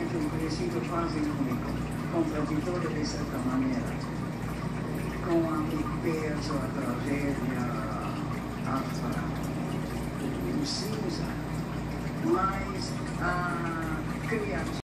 realmente um conhecido quase único, contraditório de certa maneira, com a peso, a tragédia, o cinza, mas a criação.